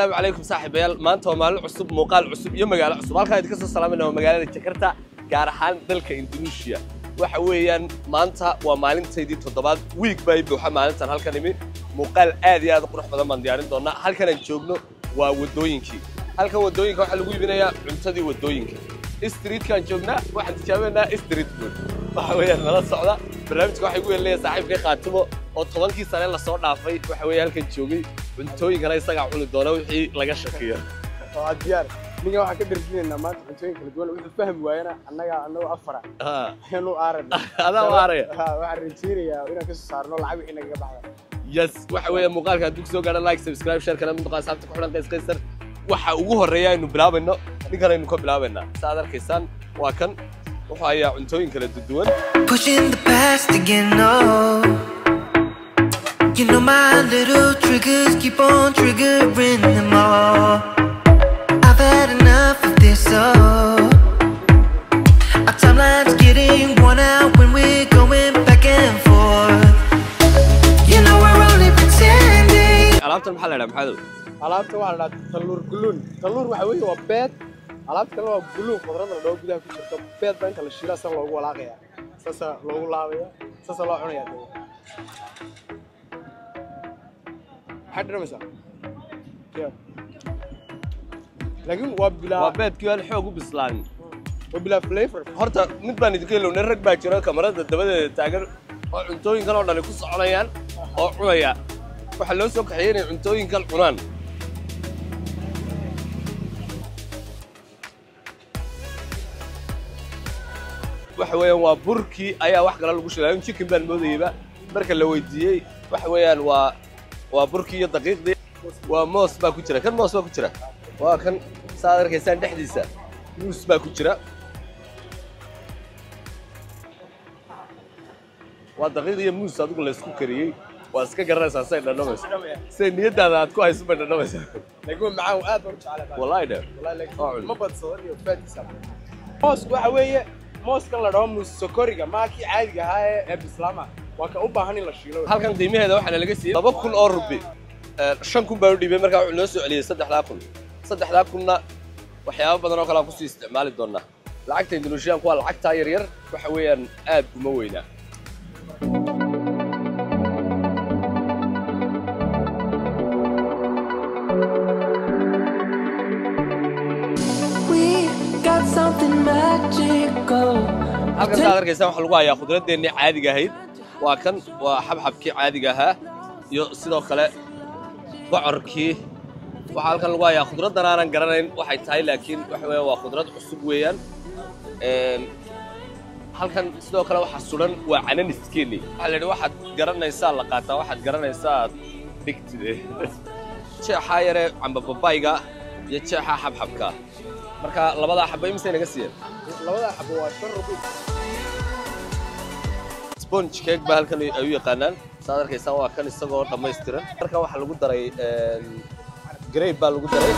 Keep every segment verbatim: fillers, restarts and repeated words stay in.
السلام عليكم صاحب يال ما أنت ومال عصب مقال عصب يوم مقال عصب هالك هيدك السلام إنه مقالة جاكرتا جارحان دلك إندونيسيا وحويان ما أنت ومالين سيدي تضبط ويك بايب وحمالين تن هالك نمي مقال آدي هذا قروح بدل من ديارين دونا هالك نشوفنا وودوينكي هالك ودوينك وحلوي بنايا عمتدي ودوينك استريت كان شوفنا واحد شافنا استريت فود وحويان نلا صعدة برنامج واحد يقول لي صاحب كي خاتمه oo tobankii sare la soo dhaafay waxa weey halkan joogay cuntooyin kale isaga cuni doona wixii laga shakiyo oo diyaar niga waxa ka dirjinayna maanta cuntooyin kala duwan wuxuu fahmi waayana annaga annaga afara ha aynu aaran adaa waaray ha waxa rajeenayaa inaan ka soo saarno lacag wixii naga baxda yes waxa weey muuqaalka dug soo gaadha like subscribe share kana mid qaasabta ku xiran qays qaysar waxa ugu horeeya inuu bilaabayno ninkan aynu ka bilaabayna saad arkaysaan waa kan waxa ay cuntooyin kala duwan pushing the past again no You know my little triggers keep on triggering them all. I've had enough of this, oh. Our timeline's getting worn out when we're going back and forth. You know we're only pretending. alaabtan maxaa la dhahaa maxaad alaabta waxa la dhahaa taluur guluun taluur waxa weeye waa beed alaabta kale waa guluun khudradda la dhaho gudaha ku jirto beed baa inta la shiilaa san loogu walaaqaya sasa loogu laabaya sasa loo cunaya حد رمسا يا لكن وبلا وبيت كيان حوق بسلان وبلا فليفر horta mid baan idin keenay rag baa jira kamarada dabada taagan oo cuntooyin kale oo dhan ku soconayaan oo cunaya waxa loo soo kaxeeyay inay cuntooyin kale cunaan waxa weeyaan waa burkii ayaa wax kale lagu shiilay chicken baan moodayba marka la weydiiyay waxa weeyaan waa waa burkii iyo daqiiqdii waa moos baa ku jira kan moos baa ku jira waa kan saad arkaysaan dhexdiisa moos baa ku jira waa daqiiq iyo moos adigu la isku kariyay waa iska garanaysaa say dhadhamayso say niyadaada aad ku hayso bay dhadhamaysaa laakiin macaan aad baan u jecelahay wallahi dha wallahi ma badsado iyo faadisa moos waxa weeye mooskan la dhaho moos sokoriga ma kii caadiga ahaa ee bislaama waa ka u baahan in la shiilo halkan qiimaheeda waxa laga siiyay laba kun oo rubi shan kun baa u dhibay markaa wuxuu noo soo celiyay saddex kun saddex kunna waxyaabo badan oo kale aan ku sii isticmaali doonaa lacagta Indonesia waa lacagta yar yar waxa weeyaan aad uma weyna We got something magical. halkan saad arkaysaan waxa lagu hayaa khudraddeennii caadiga ahayd waa kan waa xabxabkii caadiga ahaa iyo sidoo kale bocorkii waxa halkan lagu hayaa khudraddan aanan garanayn waxay tahay laakiin waxa weeye waa khudrad cusub weeyaan een halkan sidoo kale waxa suran waa cananiskeeni waxa la yidhi waxaad garanaysaa la qaataa waxaad garanaysaa dhigtide jeexa yare amba babayga iyo jeexa xabxabka marka labada xabay imse naga siiyeen labada xabo waa shan rubi sponge cake baa halkan ay u yaqaanaan saad arkaysaan waa kan isagoo dhammaystiran marka waxa lagu daray grape baa lagu daray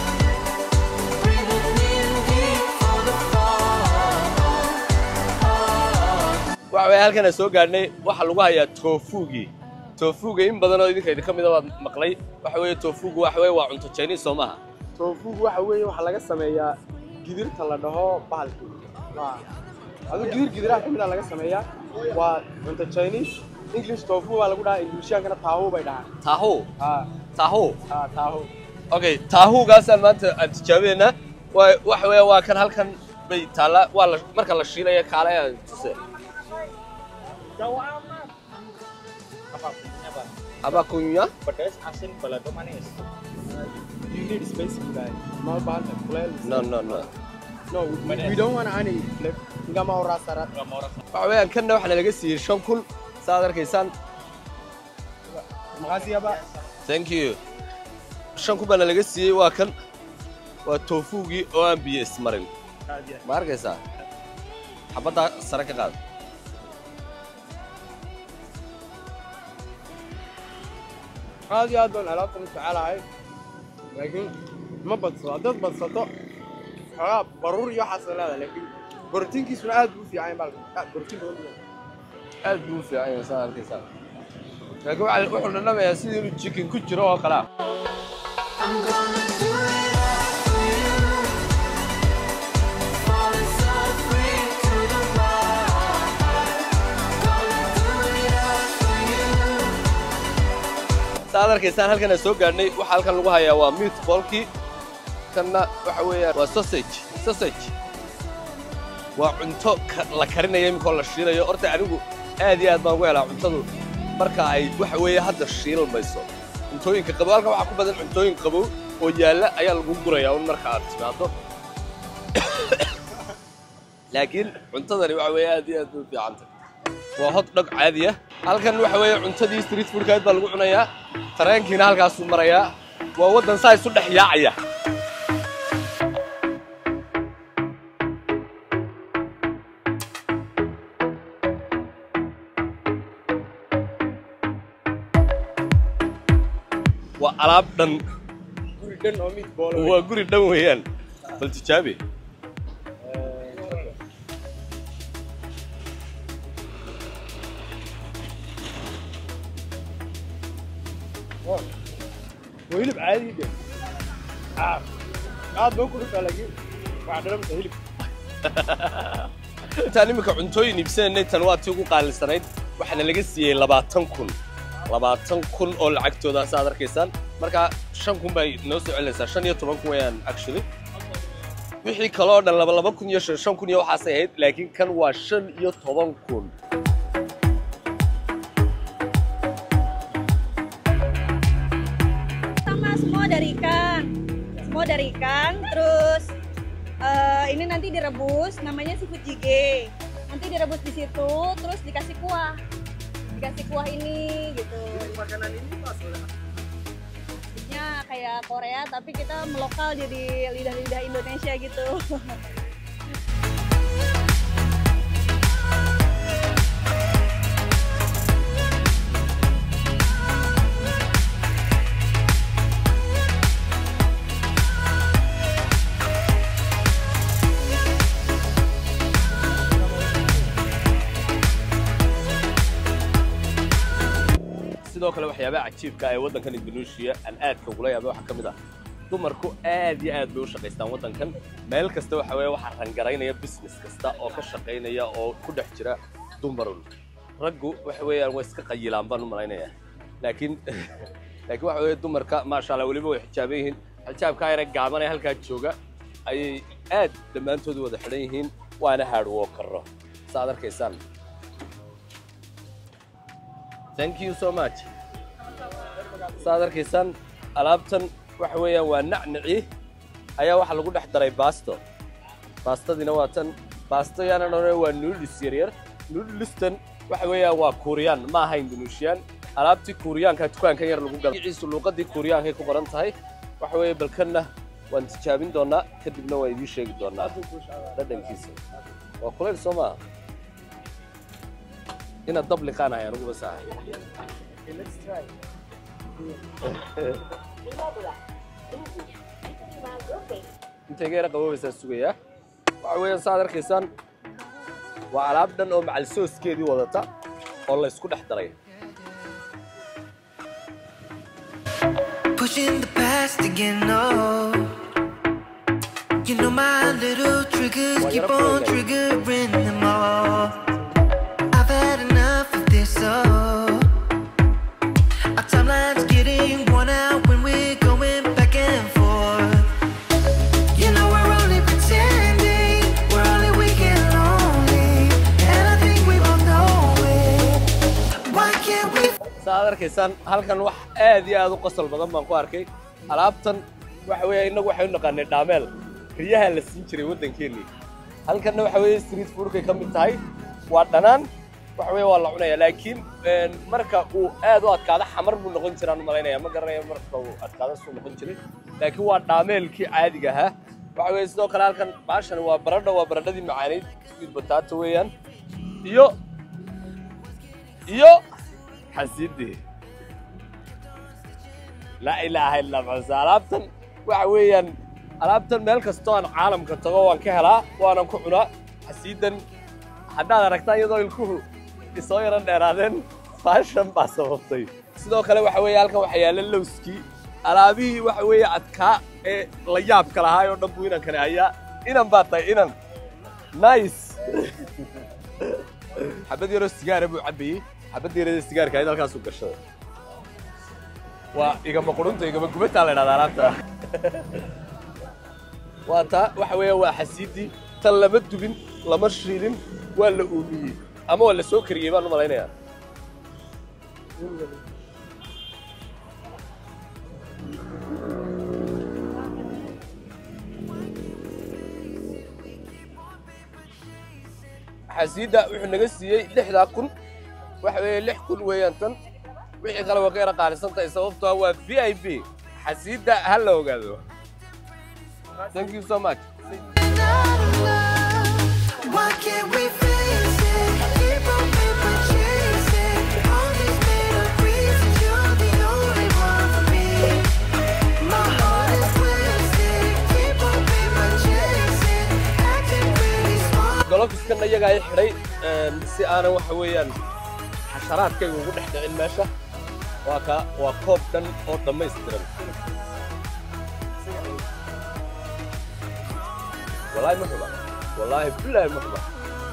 waxa way halkan soo gaarnay waxa lagu hayaa tofugi tofuga in badan oo idinka idinka mid ah waad maqlay waxa weeye tofugu waxa weeye waa cunto Chinese Soomaha tofugu waxa weeye waxa laga sameeyaa gidirta la dhaho bahalki waa adu gidir gidiraha kamid ah laga sameeyaa waa cunto Chinese English tofu waa lagu dhahaa Indonesia kana taho bay dhahaan taho ha taho ha taho okay taho gaasaan maanta aad tijaabeena waa waxa weeye waa kan halkan bay taala waa la marka la shiilay kaale aan tuse apa kunya pedas asin balado manis you need spicy guy ma baahan kuleel no no no no we, we don't want any flavor ngama rasa rasa ngama rasa waxa weeyaan kan waxa laga siiyay shan kun saad arkaysaan magasiya ba thank you shan kun baa laga siiyay waa kan waa tofugi oo aan biyo ismarin ma arkaysaa xabada sare ka qaad aad iyo aad baan alaabtan u jecelahay laakiin ma badsado haddaad badsato xogaa baruur iyo waxaas leedahay laakiin borotiinkiisuna aad buu u fiican yahay baalka borotiin badan aad buu u fiican yahay saa arkaysaa laakiin wuxuu dhadhamayaa sidii inuu chicken ku jiro oo kale ah I'm gonna do it all for you. Falling so free to the wild. Gonna do it all for you. saad arkaysaan halkan aan soo gaadhnay waxa halkan lagu hayaa waa meatballkii kanna waxa weeyaan waa sausage sausage waa cunto la karinayo imika la shiilayo horta anigu aad iyo aad baan ugu helaa cuntadu marka ay waxa weeye hadda shiilmayso cuntooyinka qabow halkan waxaa ku badan cuntooyin qabow oo yaalla ayaa lagu gurayaa un marka aad timaado laakiin cuntadani waxa weeye aad iyo aad u fiican tahay waa hot dog caadi ah halkan waxa weeye cuntadii street food kaad baa lagu cunayaa tareenkiina halkaas uu marayaa waa waddan saa isu dhex yaacaya waa alaab dhan guri dhan oo meatball waa guri dhan weeyaan bal tijaabi وهلب عادي ده عارف قاعد باكل لكن بعد ما هلب intaan imika cuntooyin iibsanay tan waa tii ugu qaalisanayd waxaana laga siiyey labaatan kun labaatan kun oo lacagtooda saad arkaysaan marka shan kun bay noo soo celinaysaa shan iyo toban kun weeyaan actually wixii kale oo dhan laba laba kun iyo shan kun iyo waxaasay ahayd laakiin kan waa shan iyo toban kun Semua dari ikan, semua dari ikan. Terus uh, ini nanti direbus, namanya seafood jjigae. Nanti direbus di situ, terus dikasih kuah, dikasih kuah ini gitu. makanan ini pas Maksudnya kayak Korea, tapi kita melokal jadi lidah-lidah Indonesia gitu. sidoo kale waxyaabaha cajiibka ee waddankan Indonesia aan aadka ugu leeyahay waxa kamid ah dumarku aad iyo aad bay u shaqaystaan waddankan meel kasta waxa weeye waxa rangaraynaya business kasta oo ka shaqaynaya oo ku dhex jira dumarun raggu waxa weeyaan way iska qayilaan baan u malaynayaa laakiin laakiin waxa weeye dumarka ma sha Allah waliba way xijaaban yihiin xijaabka ay rag gaaban ee halka jooga ayay aad dhammaantood wada xidhan yihiin waana hard worker saad arkaysaan Thank you so much. saad arkaysaan alaabtan waxa weeyaan waa nacnaci ayaa waxa lagu dhex daray baasto baastadina waa tan baasto yana noqonay waa noodles yaryar noodlestan waxa weeyaan waa Korean ma aha Indonesian alaabtii Koreanka dukaankan yar lagu galo ciisu luqadii Koreanka ku qoran tahay waxa weeye balkanna waan tijaabin doonaa kadibna waa idin sheegi doonaa dhadhankiisa waa kuleel Soomaa ina double qana ayaan ugu basahay let's try inta geera qabowaysa sugaya waxa weeyaan saad arkaysaan waa alaab dhan oo macal sooskeedii wadata oo la isku dhex daray Pushing the past again, no. You know my little triggers keep on triggering them all. I've had enough of this, oh. Our timeline's getting worn out when we're going back and forth. You know we're only pretending, we're only weak and lonely, and I think we both know it. Why can't we? saad arkaysaan halkan wax aad iyo aad u qosol badan baan ku arkay alaabtan waxa weeye inagu waxay u naqaanay dhaameel riyaha la siin jiray waddankeennii halkanna waxa weeye street foodkay ka mid tahay waa dhanaan waxa weeye waa la cunayaa laakiin marka uu aad u adkaado xamar buu noqon jiraan u malaynayaa ma garanayo marka uu adkaado suu noqon jiray laakiin waa dhaameelkii caadiga ahaa waxa weeye sidoo kale halkan baashan waa baradho waa baradhadii macaanayd sweet potato weeyaan iyo iyo حسيدي لا إله إلا الله alaabtan waxa weeyaan alaabtan meel kasto aan caalamka tago waan ka helaa waana ku cunaa xasiidan haddaad aragtaa iyadoo ilkuhu isoo yaran dheeraadeen fashion baa sababtay sidoo kale waxa weeye halkan waxa yaala lowskii alaabihii waxa weeye adkaa ee la yaabka lahaay oo dhan buu inan kale hayaa inan baa tahay inan nice xabad yaroo sigaara buu cabbayey xabad yarada sigaarka ayd halkaasuu gashaday waa igama qurunta igama gubataa la idhahdaa alaabta waa taa waxa weeye waa xasiidii tan lama dubin lama shiilin waa la uumiyey ama waa la soo kariyey baan u malaynayaa xasiida wuxuu naga siiyey lixdaa kun waxa weeye lix kun weeyaan tan wixii kale waa ka yara qaalisan tahay sababtoo ah waa v I P xasiida ha la ogaado thank you so much Why can't we face it? Keep on paper chasing. All these made up reasons, you're the only one for me. My heart is twisted. Keep on paper chasing. Acting really smart. golofiskan iyaga ay xidhay si aanan waxa weeyaan xasharaadkayga ugu dhex dhicin meesha waa ka waa koob dhan oo dhammaystiran wallaahi ma xuba wallaahi billaahi ma xuba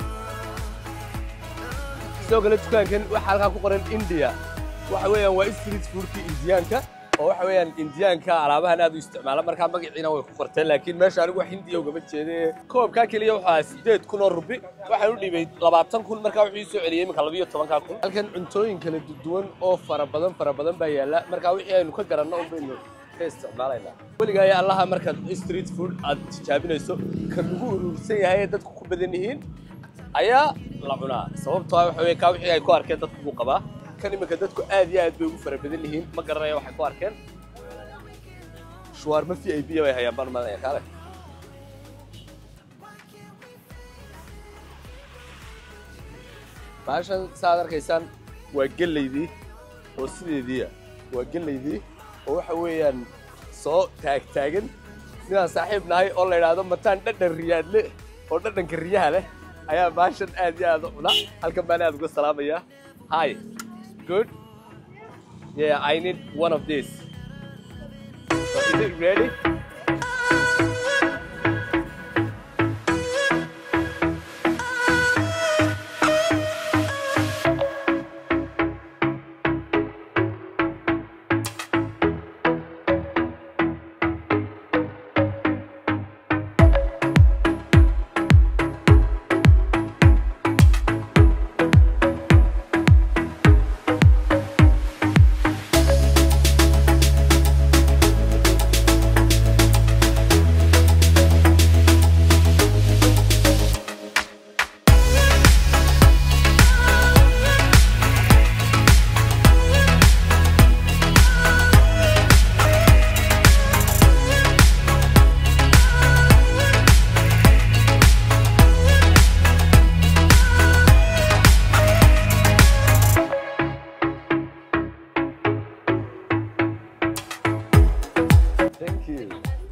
sidoo kale dukaankan waxaa halkaa ku qoran india waxa weeyaan waa street foodkii indiyaanka oo waxa weeyaan indiyaanka alaabahan aad u isticmaala markaa magaciina way ku qorteen laakiin meesha anigu wax hindiya ugama jeedee koobkaa keliya waxaa sideed kun oo rubi waxaan u dhiibay labaatan kun markaa wuxuu ii soo celiyey iminka labiyo tobankaa kun halkan cuntooyin kala duwan oo fara badan fara badan baa yaalla markaa wixii aynu ka garanno un baynu ka isticmaalaynaa weligaa ayaa allaha markaad street food aad tijaabinayso kan ugu urursan yahay ee dadku ku badan yihiin ayaa la cunaa sababtoo ah waxa weeye kaa wixii ay ku arkeen dadku buu qabaa kan iminka dadku aad iyo aad bay ugu fara badan yihiin ma garanaya waxay ku arkeen shuwaarma v I P bay hayaan baan malanaya kaale baashan saad arkaysaan waa gellaydii oo sideediia waa gellaydii oo waxa weeyaan soo taagtaagan sidaan saaxiib nahay oo la idhaahdo mataan dhadhan riyaadle oo dhadhanka riyaha leh ayaa baashan aad iyo aad u cuna halkan baan aad uga salaamayaa hi good yeah I need one of these so is it ready Thank you.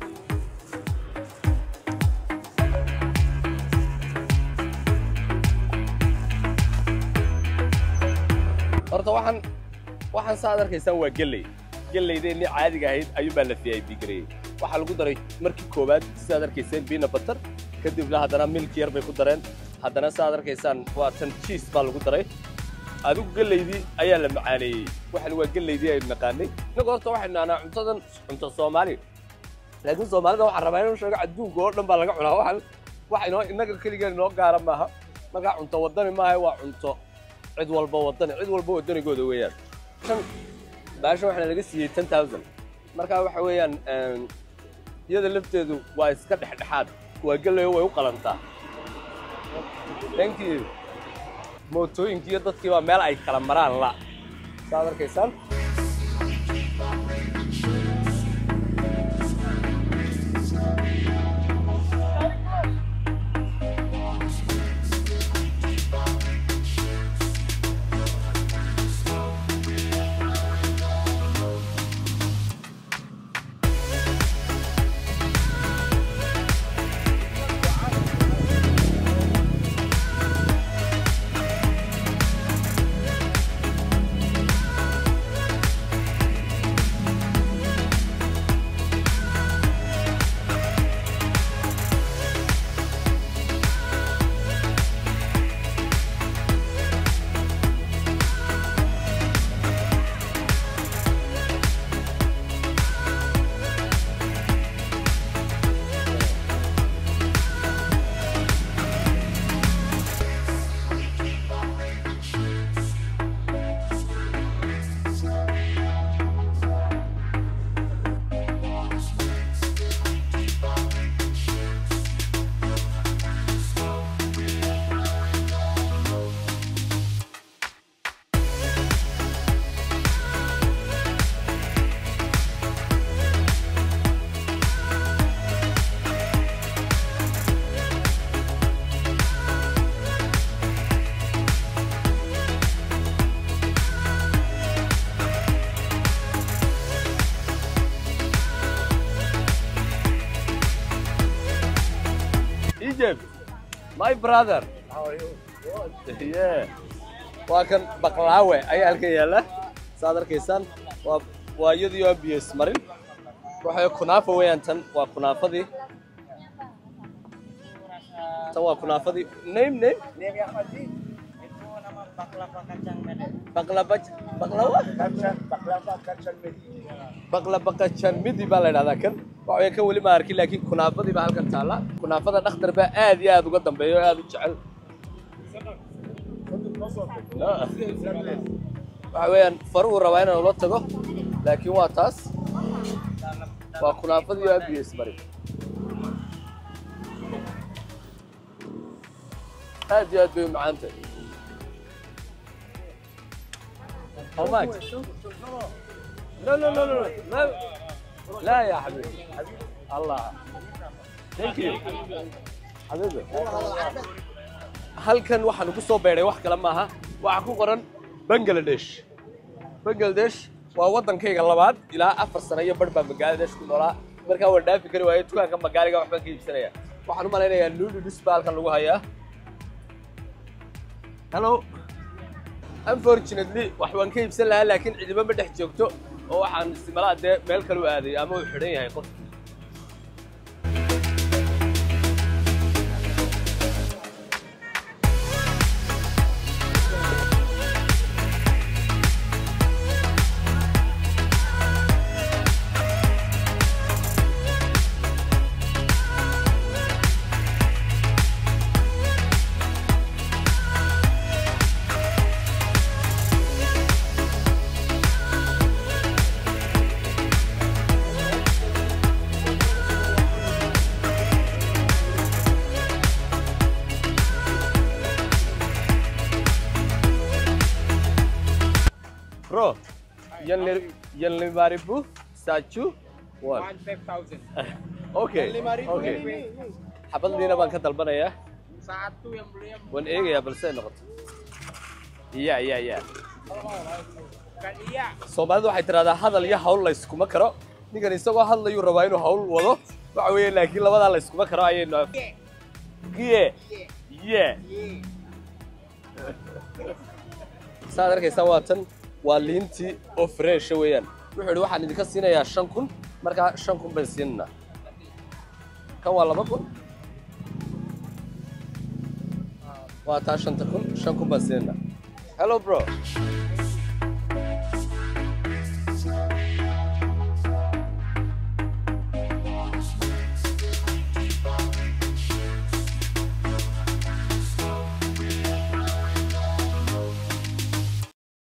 horta waxaan waxaan saad arkaysaan waa galley galleydeenni caadiga ahayd ayuu baa la V I P gareeyey waxaa lagu daray markii koowaad sidaad arkayseen biina batar kadibna haddana milk yar bay ku dareen haddana saad arkaysaan waa tan cheese baa lagu daray adigu galleydii ayaa la macaaneeyey waxaan waa galleydii aynu naqaanay innagu horta waxaynu nahnaa cuntadan cunto soomaali laakiin soomaalida waxaan rabaa inuu sheego adduunka oo dhan baa laga cunaa waxaan wax inoo innaga keligeen inoo gaara maaha markaa cunto waddani maaha waa cunto cid walba waddani cid walba waddanigooda weeyaan kan baasha waxaana laga siiyey ten thousand markaa waxa weeyaan iyada lafteedu waa iska dhexdhexaad waa galeyo way u qalantaa thank you mootooyinkii iyo dadkii baa meel ay kala maraan la saad arkaysaan My brother. How are you? Yeah. Waa kan baqlaawe ayaa halkan yaala. Saad arkaysaan waa waa iyadii oo biyo ismarin. Waxay kunaafa weeyaan tan waa kunaafadii. Tan waa kunaafadii. Name name? Name yang mati? Itu nama baklava kacang mede. Baklava baklawa? Kacang, baklava kacang medi. Baklava kacang midi baa la yiraahdaa kan. Waxay ka wali ma arkin laakiin kunaafadii baa halkan taala. Kunaafada dhakhtar baa aad iyo aad uga dambeeyo aad u jecel. waxa weeyaan faruu rabaa inaan ula tago laakiin waa taas waa kunaafadii oo abiyo ismari aad iyo aad bay u macaan tahay how much no no no no no لا يا حبيبي الله thank you حبيبي halkan waxaan ku soo beeray wax kale maaha waxa ku qoran Bangladesh Bangladesh waa wadankayga labaad ilaa afar sano iyo badh baa Bangladesh ku noolaa marka waan dhaafi kari waayay dukaanka magaaliga waxba ka iibsanaya waxaan u maleynayaa noodles baa halkan lagu hayaa hello unfortunately wax waan ka iibsan lahaa laakiin cidiba ma dhex joogto oo waxaan isticmaalaa de meel kale u aaday ama uu xidhan yahay qof Bro, yang li yang lima ribu satu one. One five thousand. Okay. Lima ribu Okay. ini. Xabaddiina baan ka dalbanayaa. Satu yang beli yang Waan eegayaa balse ay noqoto. Iya iya iya. kan iya. Soomaalidu waxay tiraahdaa hadal iyo hawl la iskuma karo. Ninkan isagoo hadlayu rabaa inuu hawl wado. Waxa weeye laakiin labadaa la iskuma karo ayaynu Gie. Yeah. Saad arkaysaa waa tan waa liintii oo fresh weeyaan wuxuu yiri waxaan idinka siinayaa shan kun marka shan kun baan siinaa kan waa laba kun waa taa shan kun shan kun baan siinaa hello bro